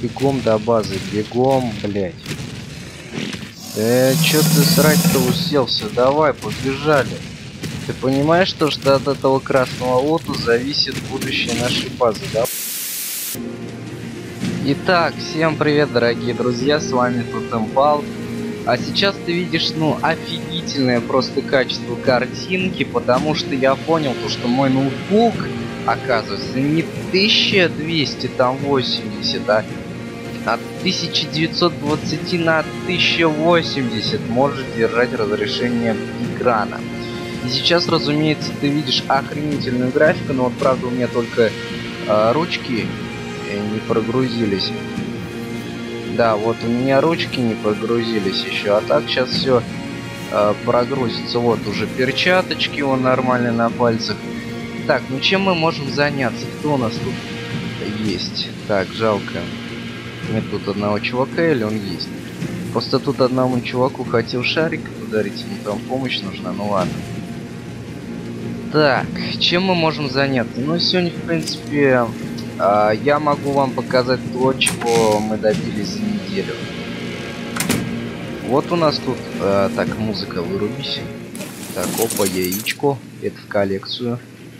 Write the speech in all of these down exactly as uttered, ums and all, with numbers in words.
бегом до базы, бегом, блядь. Э, чё ты срать-то уселся? Давай, побежали. Ты понимаешь, что, что от этого красного лоту зависит будущее нашей базы, да? Итак, всем привет, дорогие друзья, с вами Тотемпал. А сейчас ты видишь, ну, офигительное просто качество картинки, потому что я понял, то, что мой ноутбук, оказывается, не тысяча двести восемьдесят, а от тысяча девятьсот двадцать на тысяча восемьдесят может держать разрешение экрана. И сейчас, разумеется, ты видишь охренительную графику, но вот правда у меня только э, ручки не прогрузились. Да, вот у меня ручки не прогрузились еще, а так сейчас все э, прогрузится. Вот уже перчаточки, он нормально на пальцах. Так, ну чем мы можем заняться? Кто у нас тут есть? Так, жалко. Нет тут одного чувака, или он есть? Просто тут одному чуваку хотел шарик ударить, ему там помощь нужна, ну ладно. Так, чем мы можем заняться? Ну, сегодня, в принципе, э, я могу вам показать то, чего мы добились за неделю. Вот у нас тут... Э, так, музыка, вырубись. Так, опа, яичко. Это в коллекцию.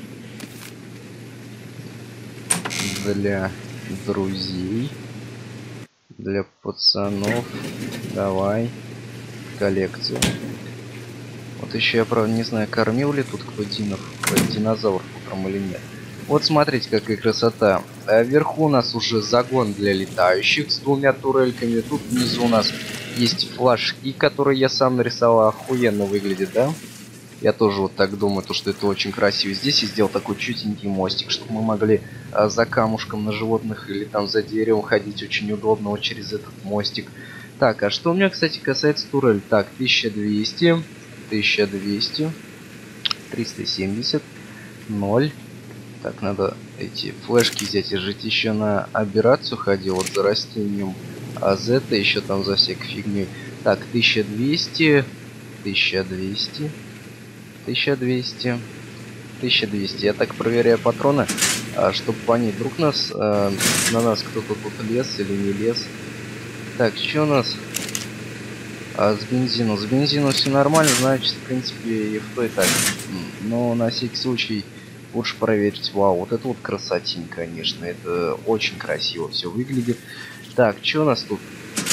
Для друзей. Для пацанов. Давай. В коллекцию. Вот еще я, правда, не знаю, кормил ли тут кто динов, динозавров утром или нет. Вот смотрите, какая красота. А вверху у нас уже загон для летающих с двумя турельками. Тут внизу у нас есть флажки, которые я сам нарисовал. Охуенно выглядит, да? Я тоже вот так думаю, то, что это очень красиво. Здесь я сделал такой чутенький мостик, чтобы мы могли а, за камушком на животных или там за деревом ходить очень удобно вот через этот мостик. Так, а что у меня, кстати, касается турель? Так, тысяча двести, тысяча двести, триста семьдесят, ноль. Так, надо эти флешки взять. Я же еще на операцию ходил, вот за растением. А Z еще там за всякой фигней. Так, тысяча двести, тысяча двести, тысяча двести, тысяча двести. Я так проверяю патроны, а, чтобы понять, вдруг нас, а, на нас кто-то тут лез или не лез. Так, что у нас а, с бензином? С бензином все нормально, значит, в принципе, и в той так. Но на всякий случай лучше проверить. Вау, вот это вот красотень, конечно. Это очень красиво все выглядит. Так, что у нас тут?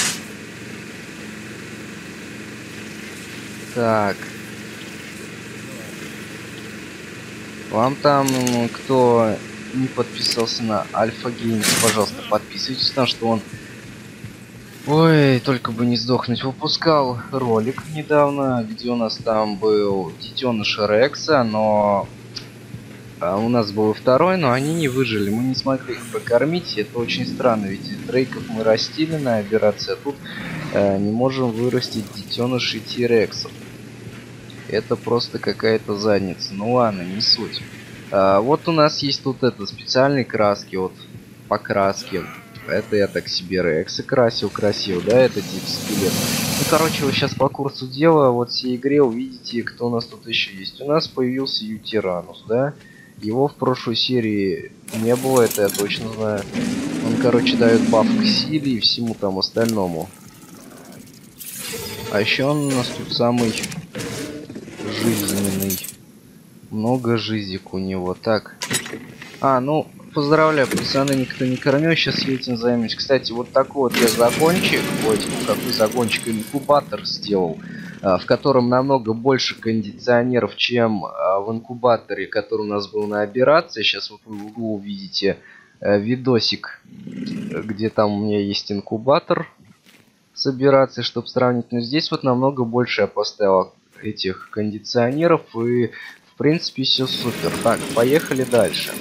Так. Вам там, кто не подписался на Альфа Геймс, пожалуйста, подписывайтесь, потому что он... Ой, только бы не сдохнуть. Выпускал ролик недавно, где у нас там был детеныш Рекса, но... А у нас был второй, но они не выжили. Мы не смогли их прокормить. Это очень странно, ведь дрейков мы растили на операции, а тут э, не можем вырастить детенышей Тирексов. Это просто какая-то задница. Ну ладно, не суть. А, вот у нас есть тут это специальные краски, вот покраски. Это я так себе Рекса красил, красиво, да, это тип скелет. Ну, короче, вы сейчас по курсу дела, вот в всей игре увидите, кто у нас тут еще есть. У нас появился Ютиранус, да. Его в прошлой серии не было, это я точно знаю. Он, короче, дает баф к силе и всему там остальному. А еще он у нас тут самый жизненный. Много жизик у него. Так. А, ну, поздравляю, пацаны, никто не кормил, сейчас я этим займусь. Кстати, вот такой вот я загончик, ой, какой загончик, инкубатор сделал, в котором намного больше кондиционеров, чем в инкубаторе, который у нас был на операции. Сейчас вот вы увидите видосик, где там у меня есть инкубатор с операцией, чтобы сравнить. Но здесь вот намного больше я поставил этих кондиционеров, и в принципе все супер. Так, поехали дальше.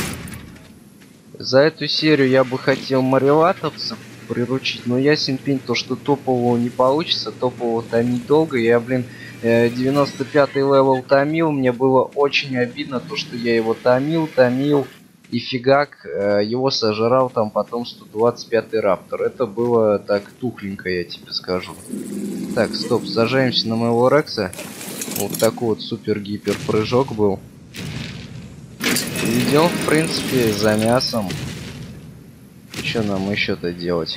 За эту серию я бы хотел мариватовцев приручить, но ясен пень, то что топового не получится, топового томить долго. Я, блин, девяносто пятый левел томил, мне было очень обидно, то что я его томил, томил, и фигак, его сожрал там потом сто двадцать пятый раптор. Это было так тухленько, я тебе скажу. Так, стоп, сажаемся на моего Рекса. Вот такой вот супер-гипер прыжок был. Идем, в принципе, за мясом. что нам еще-то делать?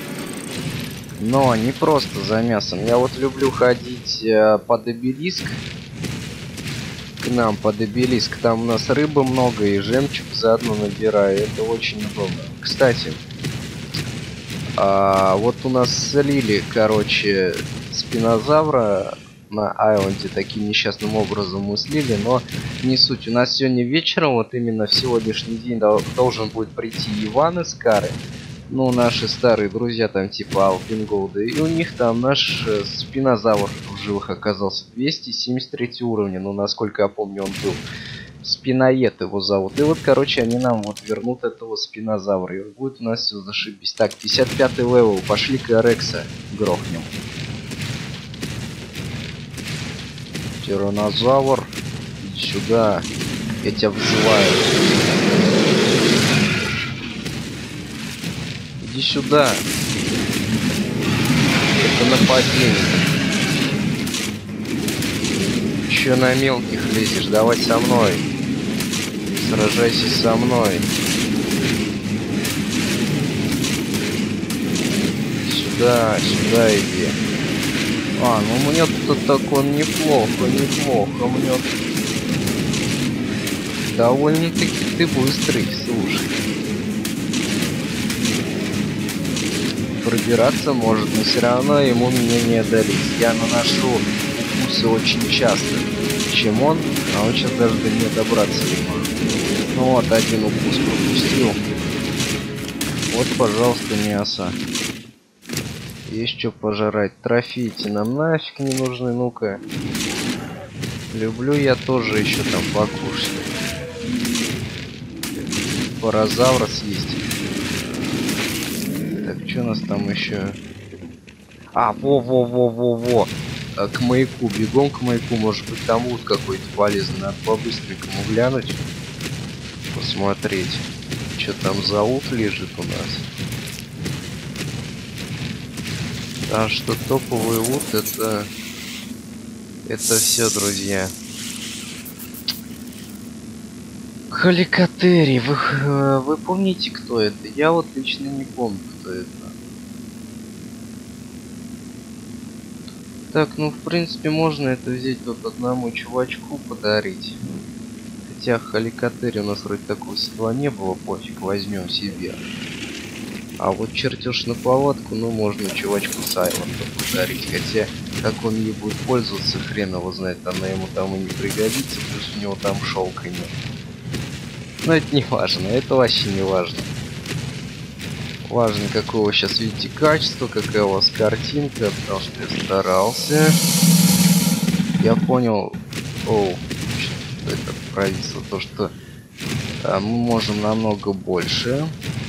Но не просто за мясом. Я вот люблю ходить э, под обелиск. К нам под обелиск. Там у нас рыбы много и жемчуг заодно набираю. Это очень удобно. Кстати, а, вот у нас слили, короче, спинозавра на айленде. Таким несчастным образом мы слили, но не суть. У нас сегодня вечером, вот именно в сегодняшний день, должен будет прийти Иван из Кары. Ну, наши старые друзья, там типа Алпинголда. И у них там наш э, спинозавр в живых оказался. двести семьдесят три уровня, ну, насколько я помню, он был. Спиноед его зовут. И вот, короче, они нам вот вернут этого спинозавра. И будет у нас все зашибись. Так, пятьдесят пятый левел. Пошли-ка Рекса грохнем. Тиранозавр. Иди сюда. Я тебя вызываю. Иди сюда. Это нападение. Че на мелких лезешь? Давай со мной. Сражайся со мной. Сюда, сюда иди. А, ну мне тут так он неплохо, неплохо. Мне довольно-таки ты быстрый, слушай. Пробираться может, но все равно ему меня не одолеть. Я наношу укусы очень часто, чем он, а он сейчас даже до меня добраться не может. Ну вот, один укус пропустил. Вот, пожалуйста, мясо. Есть что пожрать. Трофейки нам нафиг не нужны, ну-ка. Люблю я тоже еще там покушать. Паразавра съесть. Так, что у нас там еще? А, во-во-во-во-во. К маяку. Бегом к маяку. Может быть, там лут какой-то полезный. Надо по-быстренькому глянуть. Посмотреть. Что там за лут лежит у нас. А что топовый лут, это... Это все, друзья. Халикатери, вы, вы помните, кто это? Я вот лично не помню, кто это. Так, ну в принципе можно это взять вот одному чувачку подарить. Хотя халикатери у нас вроде такого седла не было, пофиг, возьмем себе. А вот чертеж на поводку, ну можно чувачку Сайлента подарить. Хотя как он ей будет пользоваться, хрен его знает, она ему там и не пригодится, плюс у него там шелка нет. Но это не важно, это вообще не важно. Важно, какое вы сейчас видите качество, какая у вас картинка, потому что я старался. Я понял, оу, что это провисло, то что а, мы можем намного больше,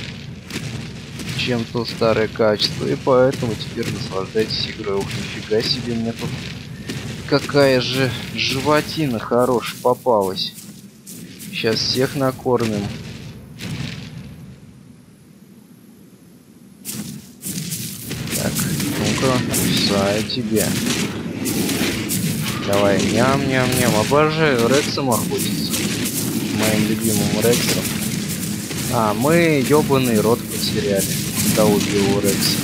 чем то старое качество, и поэтому теперь наслаждайтесь игрой. Ух, нифига себе, мне тут какая же животина хорошая попалась. Сейчас всех накормим. Так, ну-ка, кусаю тебя. Давай, ням-ням-ням. Обожаю Рексом охотиться. Моим любимым Рексом. А, мы ёбаный рот потеряли. Того убил Рекса.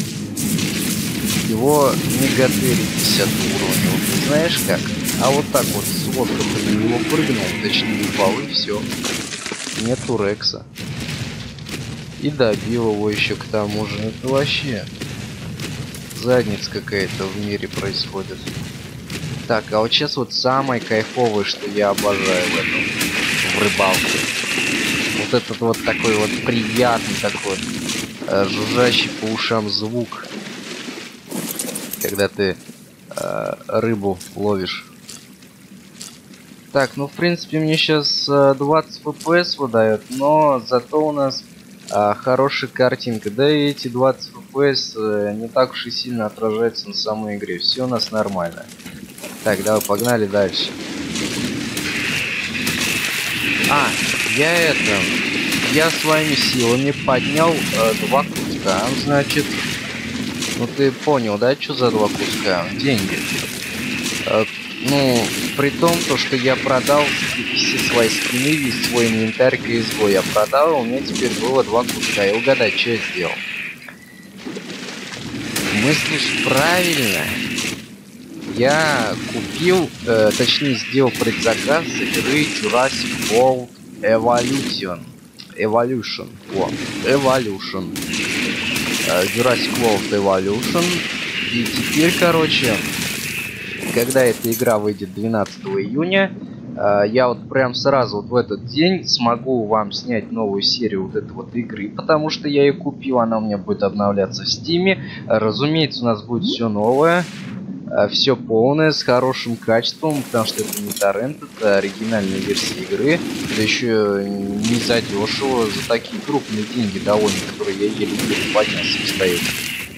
Его мегатери пятьдесят уровня. Вот, знаешь как? А вот так вот с воздуха на него прыгнул, точнее упал, и все. Нету Рекса. И добил его еще к тому же. Это вообще задница какая-то в мире происходит. Так, а вот сейчас вот самое кайфовое, что я обожаю в этом, в рыбалке. Вот этот вот такой вот приятный такой э, жужжащий по ушам звук, когда ты э, рыбу ловишь. Так, ну в принципе мне сейчас э, двадцать эф пи эс выдает, но зато у нас э, хорошая картинка. Да и эти двадцать эф пи эс э, не так уж и сильно отражаются на самой игре. Все у нас нормально. Так, давай, погнали дальше. А, я это... Я своими силами поднял э, два куска, значит... Ну ты понял, да, что за два куска? Деньги. Э, Ну, при том, то, что я продал все свои скины, весь свой инвентарь си эс го я продал, у меня теперь было два куска. И угадай, что я сделал? Мыслишь правильно. Я купил, э, точнее сделал предзаказ игры Jurassic World Evolution. Evolution. Вот. Evolution. Э, Jurassic World Evolution. И теперь, короче, когда эта игра выйдет двенадцатого июня, э, я вот прям сразу вот в этот день смогу вам снять новую серию вот этой вот игры, потому что я ее купил, она у меня будет обновляться в стиме. Разумеется, у нас будет все новое. Все полное, с хорошим качеством, потому что это не торрент, это оригинальная версия игры, да еще не задешево, за такие крупные деньги довольно, которые я еле-еле поднял самостоятельно.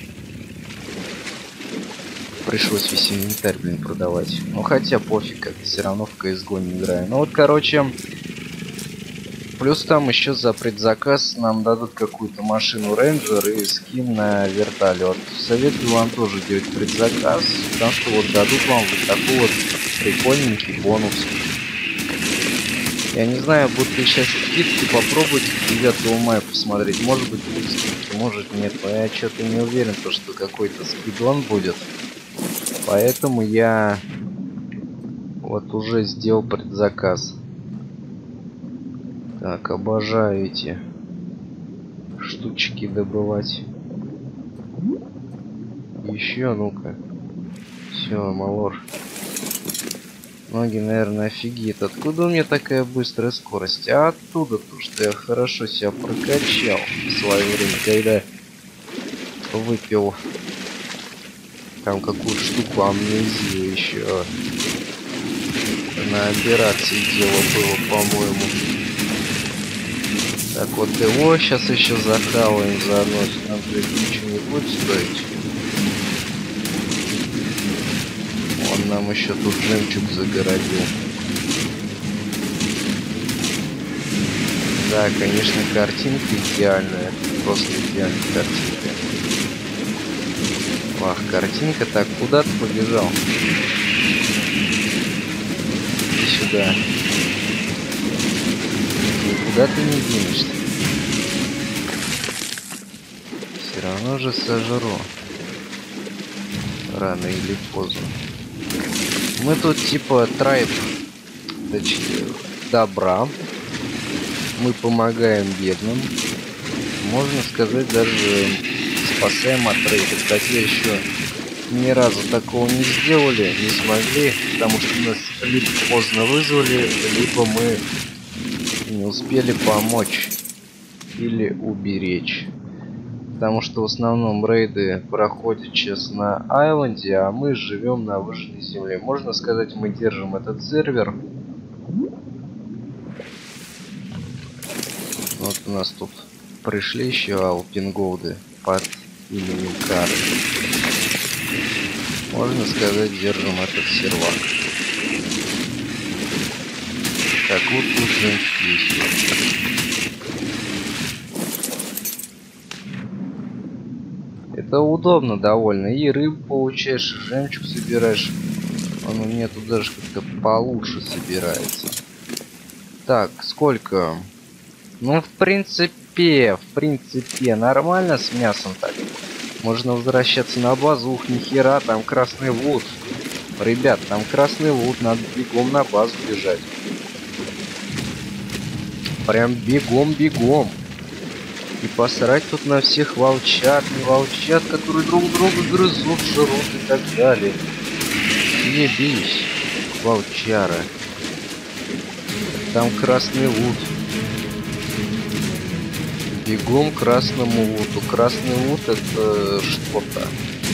Пришлось весь инвентарь, блин, продавать. Ну хотя пофиг, как все равно в си эс го не играю. Ну вот, короче, плюс там еще за предзаказ нам дадут какую-то машину рейнджер и скин на вертолет. Советую вам тоже делать предзаказ, потому что вот дадут вам вот такой вот прикольненький бонус. Я не знаю, будут ли сейчас скидки, попробуйте девятого мая посмотреть. Может быть будут скидки, может нет. Но я что-то не уверен, то, что какой-то скидон будет. Поэтому я вот уже сделал предзаказ. Так, обожаю эти штучки добывать. Еще, ну-ка. Все, малор. Ноги, наверное, офигеет. Откуда у меня такая быстрая скорость? А оттуда, то, что я хорошо себя прокачал в свое время, когда выпил там какую-то штуку амнезию еще. На операции дело было, по-моему. Так вот его сейчас еще захаваем заодно, нам ничего не будет стоить. Он нам еще тут жемчуг загородил. Да, конечно, картинка идеальная, просто идеальная картинка. Ах, картинка, так, куда ты побежал? Иди сюда. Никуда ты не денешься. Все равно же сожру. Рано или поздно. Мы тут типа трайб, точнее, добра. Мы помогаем бедным. Можно сказать, даже спасаем от рейда. Кстати, еще ни разу такого не сделали, не смогли, потому что нас либо поздно вызвали, либо мы не успели помочь или уберечь. Потому что в основном рейды проходят сейчас на Айленде, а мы живем на выжженной земле. Можно сказать, мы держим этот сервер. Вот у нас тут пришли еще алпинголды под именем Кары. Можно сказать, держим этот сервак. Так, вот тут жемчуг есть. Это удобно довольно. И рыбу получаешь, и жемчуг собираешь. Он у меня тут даже как-то получше собирается. Так, сколько? Ну, в принципе, в принципе, нормально с мясом так. Можно возвращаться на базу. Ух, нихера, там красный лут. Ребят, там красный лут, надо бегом на базу бежать. Прям бегом-бегом. И посрать тут на всех волчат, не волчат, которые друг друга грызут, жрут и так далее. Не бейся, волчара. Там красный лут. Бегом к красному луту. Красный лут это что-то.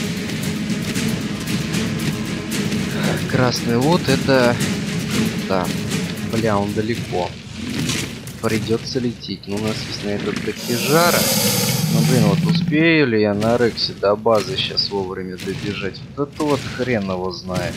Красный лут это... Да. Бля, он далеко. Придется лететь. Но у нас есть на этот таки жара. Ну блин, вот успею ли я на Рексе до базы сейчас вовремя добежать? Вот это вот хрен его знает.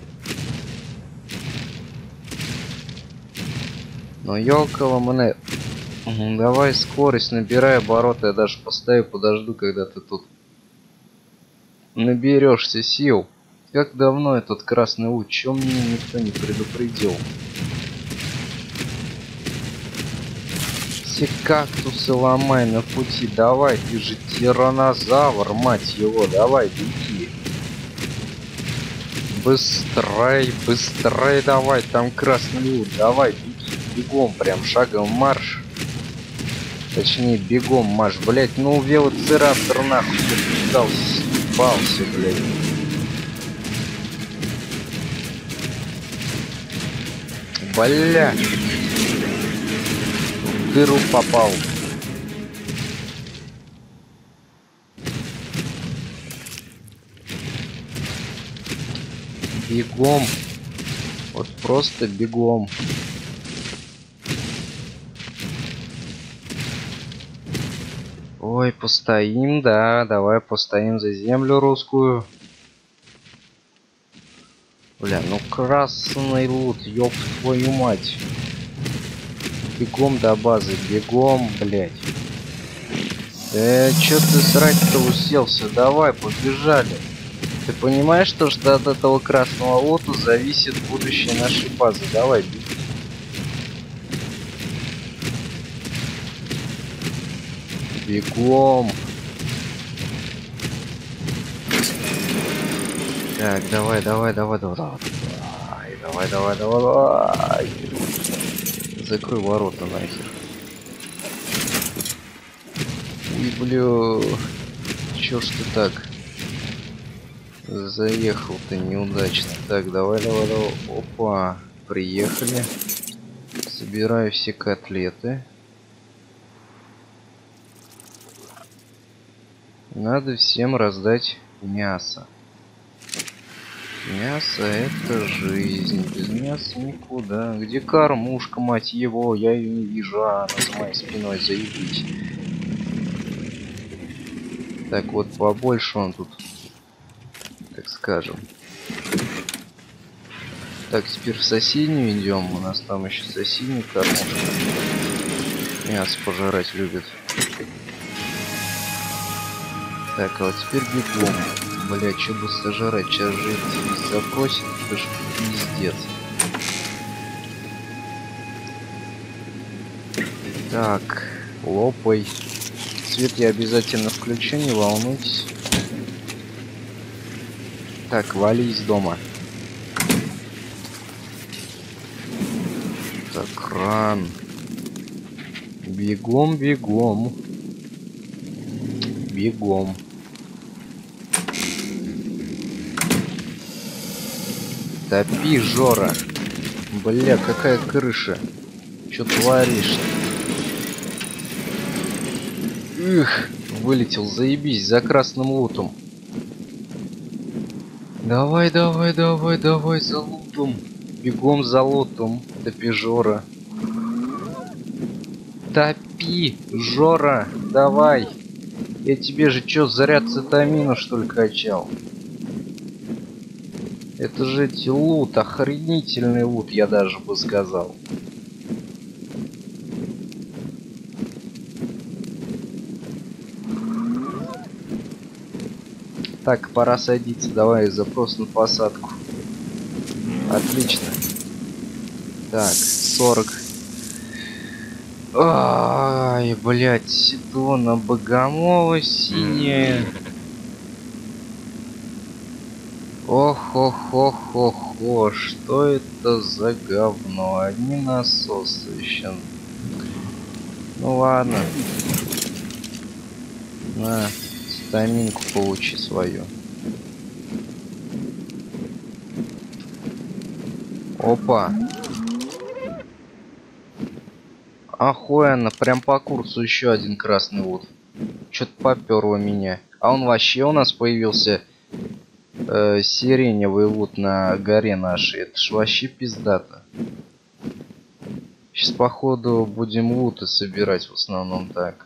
Но ёлкова мне... Давай скорость, набирай обороты. Я даже постою, подожду, когда ты тут наберешься сил. Как давно этот красный луч? Чё мне никто не предупредил? Все кактусы ломай на пути. Давай, ты же тиранозавр, мать его. Давай, беги. Быстрей, быстрей давай. Там красный луч. Давай, беги. Бегом, прям шагом марш. Точнее, бегом марш. Блять, ну велоцираптор нахуй дался, съебался, блять. Бля. В дыру попал. Бегом. Вот просто бегом. Ой, постоим, да, давай постоим за землю русскую. Бля, ну красный лут, ёб твою мать. Бегом до базы, бегом, блядь. Э, чё ты срать-то уселся? Давай, побежали. Ты понимаешь, то, что от этого красного лота зависит будущее нашей базы? Давай, беги. Бегом. Так, давай, давай, давай, давай, давай, давай, давай, давай, давай. Закрой ворота нахер. Ой, бля. Чё ж ты так? Заехал-то неудачно. Так, давай, давай, давай. Опа. Приехали. Собираю все котлеты. Надо всем раздать мясо. Мясо — это жизнь. Без мяса никуда. Где кормушка, мать его? Я ее не вижу. А, она за моей спиной, заебись. Так, вот побольше он тут, так скажем. Так, теперь в соседнюю идем. У нас там еще соседний кормушка. Мясо пожрать любит. Так, а вот теперь бегом. Бля, что бы сожрать? Сейчас же запросит, это ж пиздец. Так, лопай. Свет я обязательно включу, не волнуйтесь. Так, вали из дома. Так, кран. Бегом, бегом. Бегом. Топи, Жора. Бля, какая крыша. Чё творишь? Их, вылетел, заебись, за красным лутом. Давай, давай, давай, давай, за лутом. Бегом за лутом. Топи, Жора. Топи, Жора, давай. Я тебе же чё, заряд цитамина, что ли, качал? Это же эти лут, охренительный лут, я даже бы сказал. Так, пора садиться, давай запрос на посадку. Отлично. Так, сорок. Ай, блядь, Сидона Богомола синяя. Ох, ох, ох, ох, ох, что это за говно? Одни насосы еще. Ну ладно. На, стаминку получи свою. Опа. Охуенно, прям по курсу еще один красный лут. Что-то поперло меня. А он вообще у нас появился... Э, сиреневый лут на горе нашей. Это ж вообще пиздато. Сейчас походу будем луты собирать в основном так.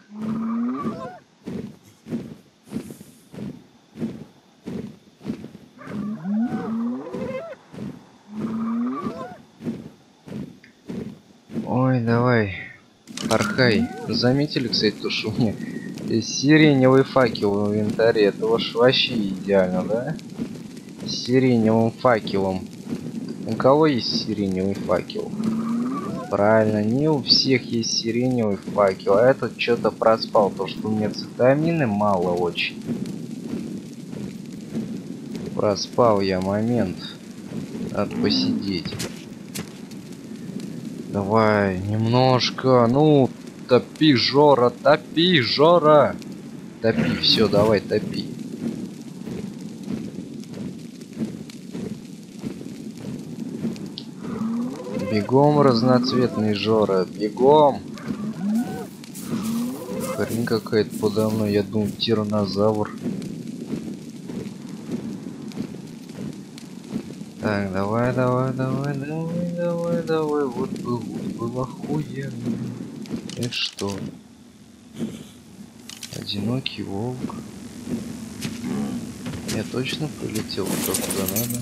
Ой, давай. Архай. Заметили, кстати, то, что у меня сиреневый факел в инвентаре? Это уж вообще идеально, да? с сиреневым факелом. У кого есть сиреневый факел? Правильно, не у всех есть сиреневый факел, а этот что-то проспал, то что у меня цитамины мало очень. Проспал я момент. Надо посидеть. Давай, немножко, ну, топи, Жора, топи, Жора. Топи, все, давай, топи. Бегом, разноцветный Жора, бегом. Хрень какая-то подо мной, я думаю, тиранозавр. Так, давай, давай, давай, давай, давай, давай, вот был, вот был охуенно. Это что? Одинокий волк. Я точно прилетел туда, куда надо.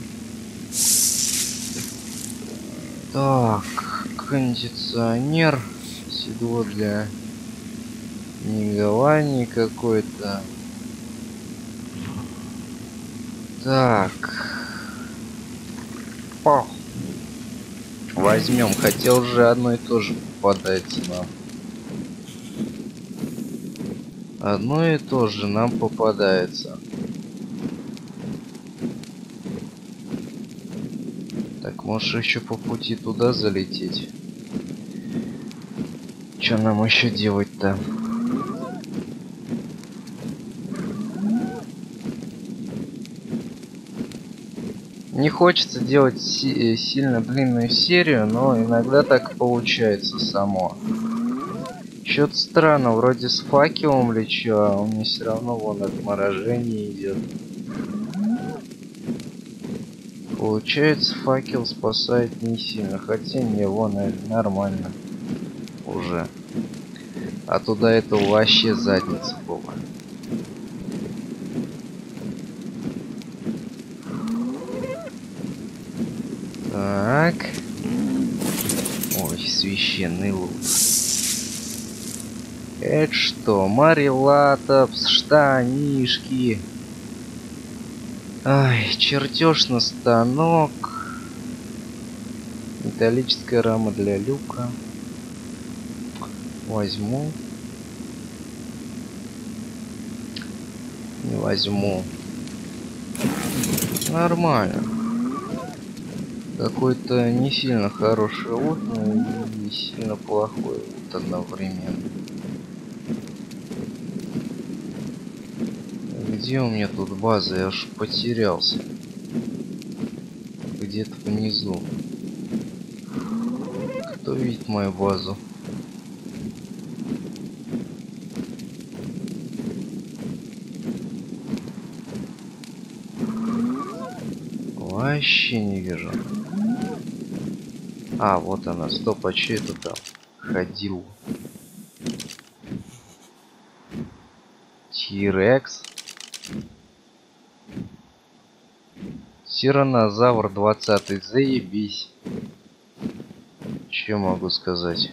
Так, кондиционер, седло для негодования какой-то. Так. О. Возьмем, хотел же одно и то же попадается нам. Одно и то же нам попадается. Так, можешь еще по пути туда залететь. Что нам еще делать-то? Не хочется делать си сильно длинную серию, но иногда так получается само. Что-то странно, вроде с факелом лечу, а у меня все равно вон отморожение идет. Получается, факел спасает не сильно, хотя не, вон нормально уже. А туда это вообще задница была. Так. Ой, священный лут. Это что? Марилатопс, штанишки. Ай, чертеж на станок. Металлическая рама для люка. Возьму. Не возьму. Нормально. Какой-то не сильно хороший лут, но и не сильно плохой лут одновременно. Где у меня тут база? Я аж потерялся. Где-то внизу. Кто видит мою базу? Вообще не вижу. А, вот она. Стоп, а че это там ходил? Тирекс. Тиранозавр двадцатый. Заебись. Че могу сказать?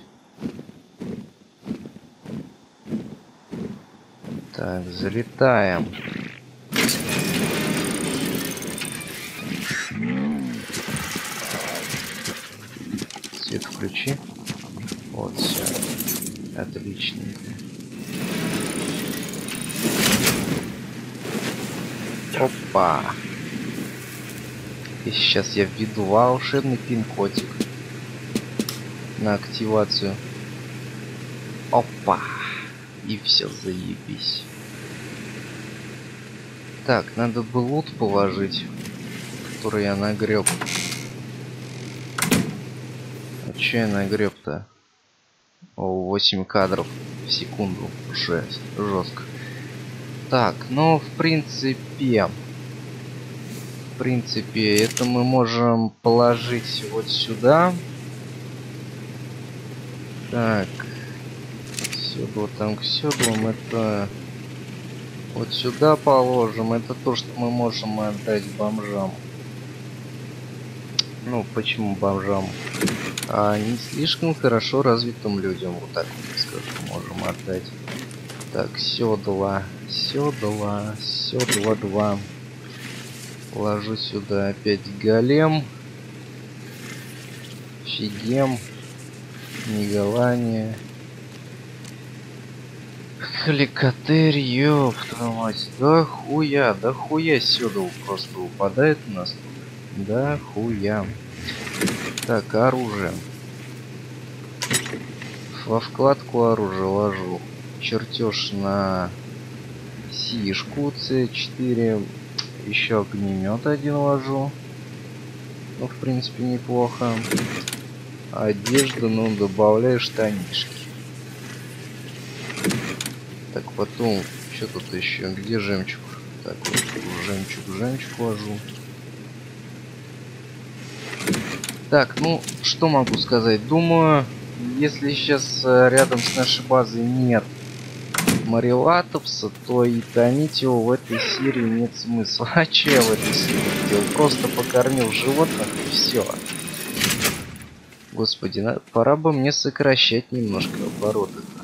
Так, залетаем. Свет включи. Вот, все. Отличненько. Опа. И сейчас я введу волшебный пин-кодик на активацию. Опа. И все, заебись. Так, надо бы лут положить, который я нагреб. А че я нагреб-то? О, восемь кадров в секунду. Жесть, жестко. Так, ну, в принципе... В принципе, это мы можем положить вот сюда. Так. Седло там к седлам. Это... Вот сюда положим. Это то, что мы можем отдать бомжам. Ну, почему бомжам? А не слишком хорошо развитым людям, вот так вот скажем, можем отдать. Так, седла, седла, седла два. Ложу сюда опять голем. Фигем. Неголание. Хеликоптер, ёб твою мать. Да хуя, да хуя сюда просто упадает у нас тут. Да хуя. Так, оружие. Во вкладку оружия ложу чертеж на сишку С четыре. Еще огнемет один ложу. Ну, в принципе, неплохо. Одежда, ну, добавляю штанишки. Так, потом, что тут еще? Где жемчуг? Так, вот, жемчуг, жемчуг ложу. Так, ну, что могу сказать? Думаю, если сейчас рядом с нашей базой нет Марилатовса, то и тонить его в этой серии нет смысла. А че я в этой серии делал? Просто покормил животных и все. Господи, на... пора бы мне сокращать немножко обороты-то.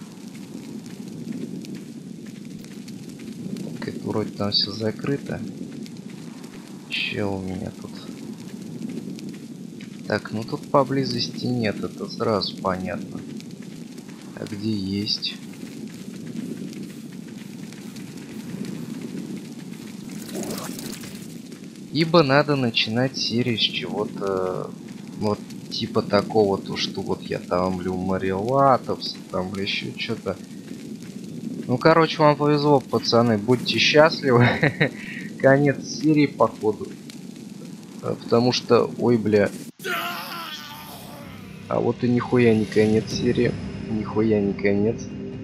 Как вроде там все закрыто. Че у меня тут? Так, ну тут поблизости нет, это сразу понятно. А где есть? Ибо надо начинать серию с чего-то вот типа такого, то что вот я тамлю Марилатовс, там еще что-то. Ну, короче, вам повезло, пацаны, будьте счастливы. Конец серии, походу. Потому что, ой, бля. А вот и нихуя не конец серии. Нихуя не конец.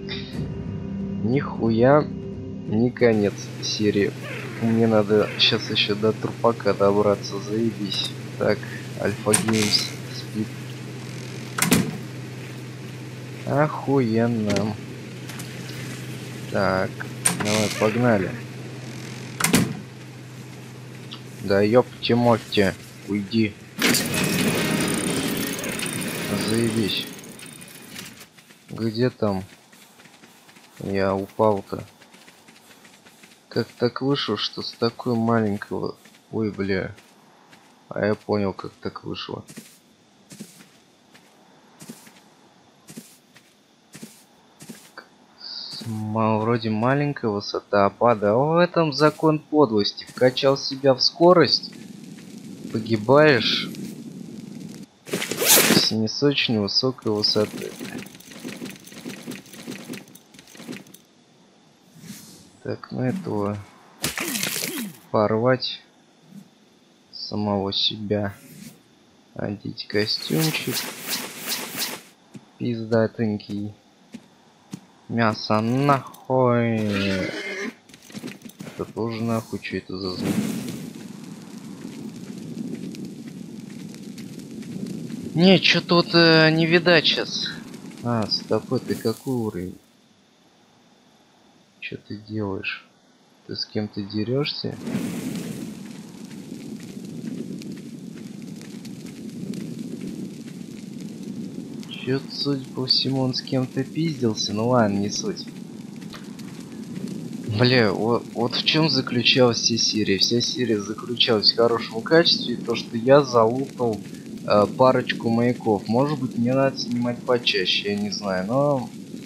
Нихуя не конец серии. Мне надо сейчас еще до трупака добраться, заебись. Так, Альфа Геймс спит. Охуенно. Так, давай, погнали. Да ёпте мотте, уйди. Заебись. Где там? Я упал-то. Как так вышло, что с такой маленького... Ой, бля. А я понял, как так вышло. С... Вроде маленькая высота опада. А в этом закон подлости. Вкачал себя в скорость. Погибаешь. С несочной высокой высоты. Так, ну этого порвать самого себя, одеть костюмчик пиздатенький, мясо нахуй, это тоже нахуй, что это за звук? Не, что-то вот э, не видать сейчас. А, стоп, ты какой уровень? Что ты делаешь? Ты с кем-то дерешься? Чё-то, судя по всему, он с кем-то пиздился. Ну ладно, не суть. Бля, вот, вот в чем заключалась вся серия. Вся серия заключалась в хорошем качестве. То, что я залутал э, парочку маяков. Может быть, мне надо снимать почаще, я не знаю. Но...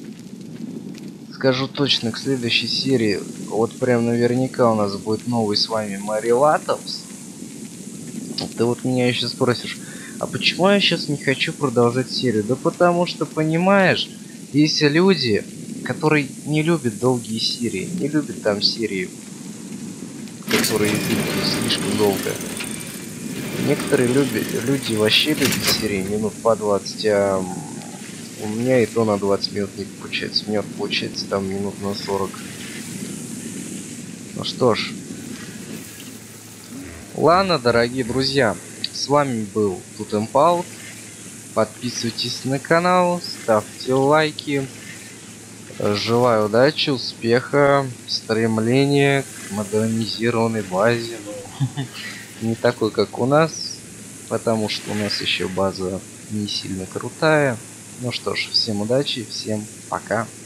Скажу точно, к следующей серии, вот прям наверняка у нас будет новый с вами Марилатовс. Ты вот меня еще спросишь, а почему я сейчас не хочу продолжать серию? Да потому что, понимаешь, есть люди, которые не любят долгие серии, не любят там серии, которые идут слишком долго. Некоторые любят, люди вообще любят серии минут по двадцать, а у меня и то на двадцать минут не получается. У меня получается там минут на сорок. Ну что ж. Ладно, дорогие друзья. С вами был Тутемпал. Подписывайтесь на канал. Ставьте лайки. Желаю удачи, успеха, стремления к модернизированной базе. Не такой, как у нас. Потому что у нас еще база не сильно крутая. Ну что ж, всем удачи, всем пока.